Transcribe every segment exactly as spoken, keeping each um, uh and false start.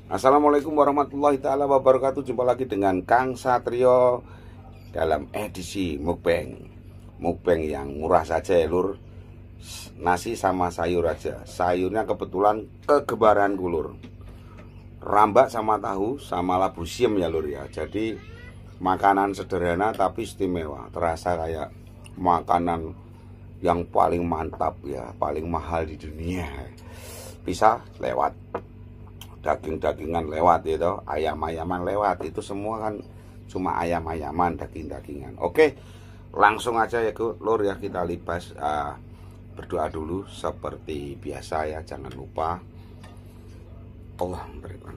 Assalamualaikum warahmatullahi taala wabarakatuh. Jumpa lagi dengan Kang Satrio dalam edisi mukbang. Mukbang yang murah saja ya lur. Nasi sama sayur aja. Sayurnya kebetulan kegebaran lur. Rambak sama tahu sama labu siam ya lur ya. Jadi makanan sederhana tapi istimewa. Terasa kayak makanan yang paling mantap ya, paling mahal di dunia. Bisa lewat daging-dagingan lewat itu, ayam-ayaman lewat, itu semua kan cuma ayam-ayaman, daging-dagingan. Oke, langsung aja ya lur ya, kita libas. uh, berdoa dulu seperti biasa ya, jangan lupa Allah memberikan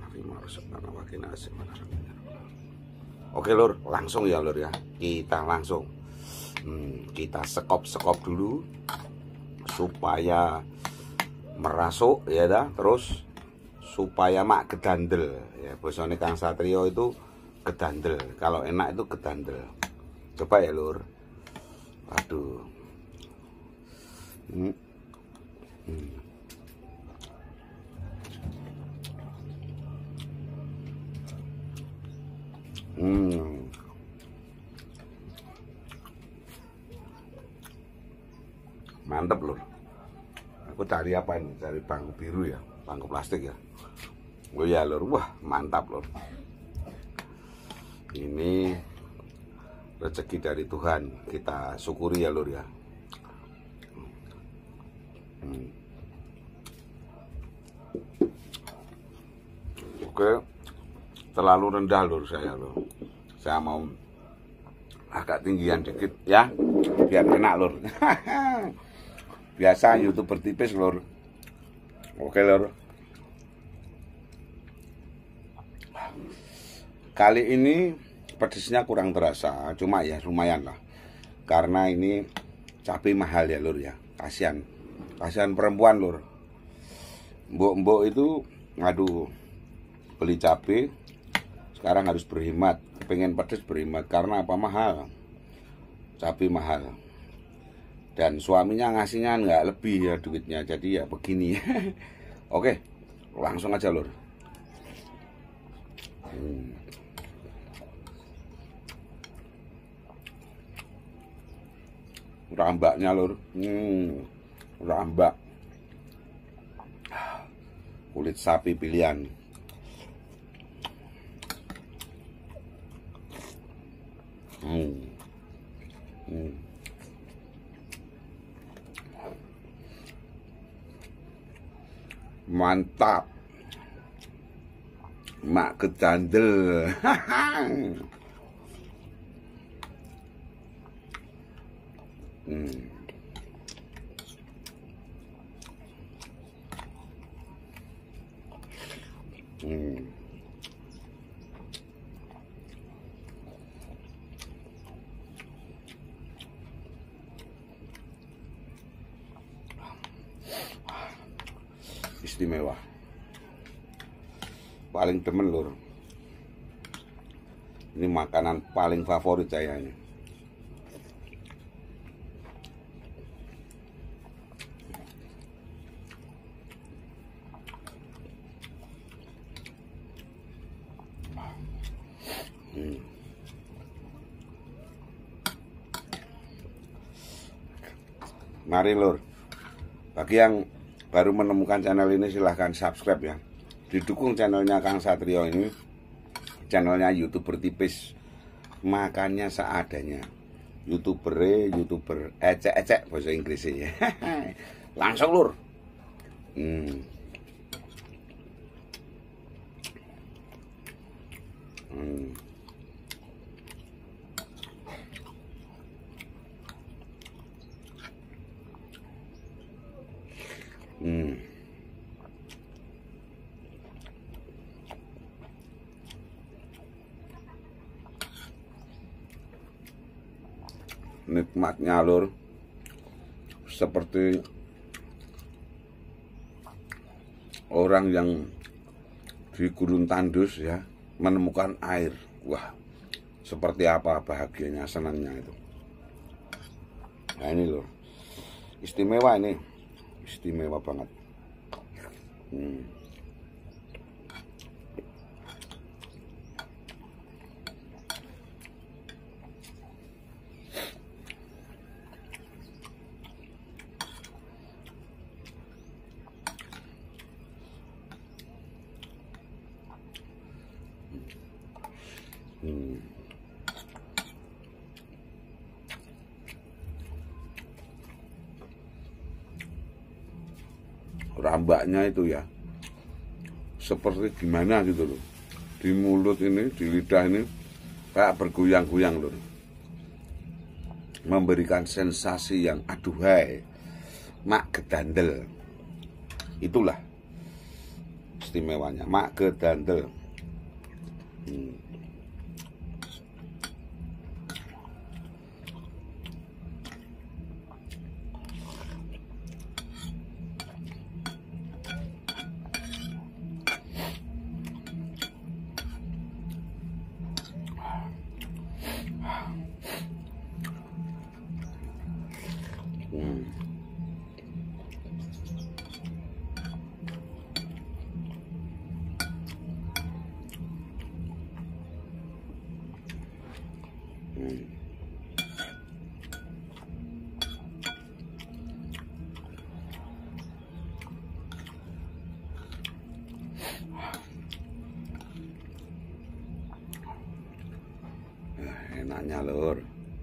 Oke lur, langsung ya lur ya, kita langsung hmm, kita sekop-sekop dulu supaya merasuk ya dah, terus supaya mak gedandel ya, bosone Kang Satrio itu gedandel, kalau enak itu gedandel. Coba ya lur, aduh. hmm. Hmm. Hmm. Mantep lur. Aku cari apa ini, cari bangku biru ya, bangku plastik ya. Oh ya lur, wah mantap lur. Ini rezeki dari Tuhan, kita syukuri ya lur ya. hmm. Oke, terlalu rendah lur saya lur. Saya mau agak tinggian dikit ya, biar enak lur. Biasa YouTuber tipis lur. Oke lur, kali ini pedesnya kurang terasa, cuma ya lumayan lah, karena ini cabai mahal ya lur ya. Kasihan, kasihan perempuan lur. Mbok-mbok itu aduh beli cabai sekarang harus berhemat, pengen pedes berhemat, karena apa? Mahal, cabai mahal, dan suaminya ngasihnya nggak lebih ya duitnya, jadi ya begini. Oke, langsung aja lur. hmm. Rambaknya lur, hmm, rambak kulit sapi pilihan. hmm. Hmm. Mantap, mak gedandel. hmm. Hmm. Istimewa, paling demen lur. Ini makanan paling favorit saya ini. hmm. Mari lur, bagi yang baru menemukan channel ini silahkan subscribe ya, didukung channelnya Kang Satrio ini, channelnya YouTuber tipis, makannya seadanya, YouTuber YouTuber ecek-ecek bahasa Inggrisnya. Langsung lur. hmm. Hmm. Hmm. Nikmatnya lur, seperti orang yang di gurun tandus ya, menemukan air. Wah, seperti apa bahagianya, senangnya itu. Nah ini lur, istimewa ini, istimewa banget. hmm. rambaknya itu ya seperti gimana gitu loh, di mulut ini, di lidah ini kayak bergoyang-goyang loh, memberikan sensasi yang aduhai, mak gedandel. Itulah istimewanya mak gedandel. hmm. Hmm. Hmm. Nah, enaknya lur.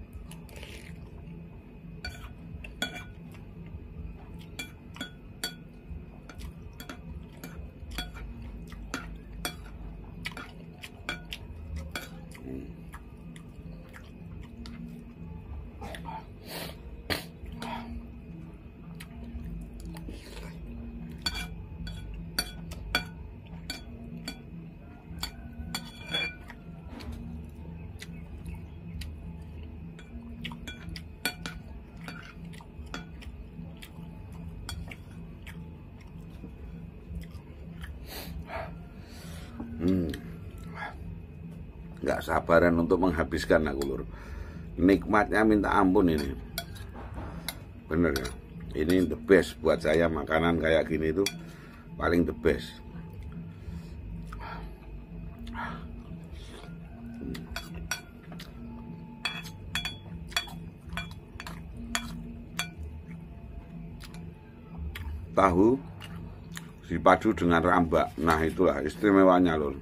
Hmm. Nggak sabaran untuk menghabiskan aku lur. Nikmatnya minta ampun ini. Bener ya. Ini the best buat saya, makanan kayak gini itu paling the best. Tahu dipadu dengan rambak, nah itulah istimewanya lur.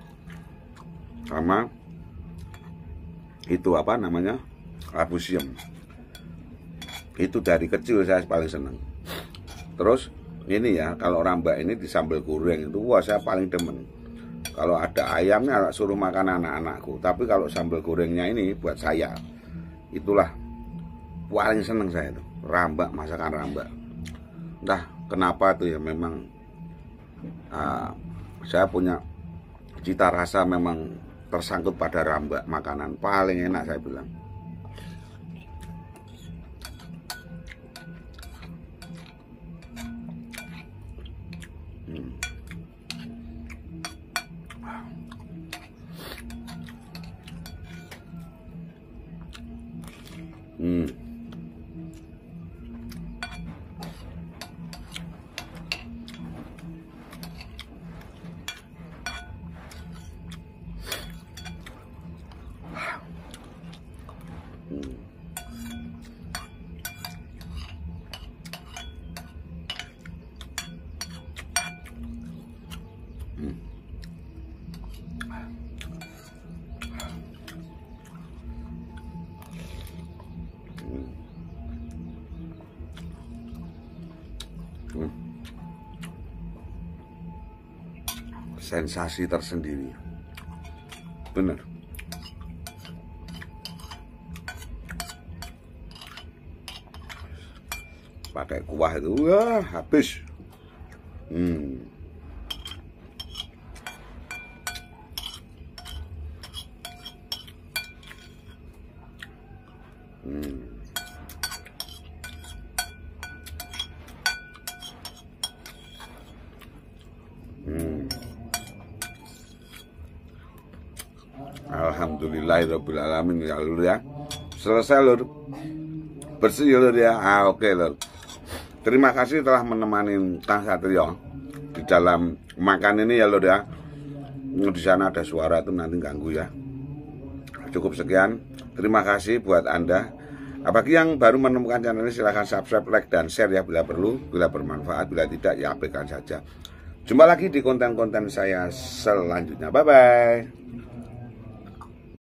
Sama itu apa namanya, labu siam, itu dari kecil saya paling seneng. Terus ini ya, kalau rambak ini di sambal goreng itu wah saya paling demen. Kalau ada ayamnya suruh makan anak-anakku, tapi kalau sambal gorengnya ini buat saya, itulah paling seneng saya itu, rambak, masakan rambak. Entah kenapa tuh ya, memang uh, saya punya cita rasa memang tersangkut pada rambak, makanan paling enak saya bilang. Hmm. Hmm. Hmm. Hmm. Sensasi tersendiri, bener. Pakai kuah itu wah habis. Hmm. Hmm. Hmm. Alhamdulillahirobbilalamin ya lur ya. Selesai lur, bersih ya lur ya. Ah oke okay, lur. Terima kasih telah menemani Kang Satrio di dalam makan ini ya lur ya. Di sana ada suara itu nanti ganggu ya. Cukup sekian. Terima kasih buat Anda. Bagi yang baru menemukan channel ini silahkan subscribe, like, dan share ya bila perlu. Bila bermanfaat, bila tidak ya abaikan saja. Jumpa lagi di konten-konten saya selanjutnya. Bye-bye.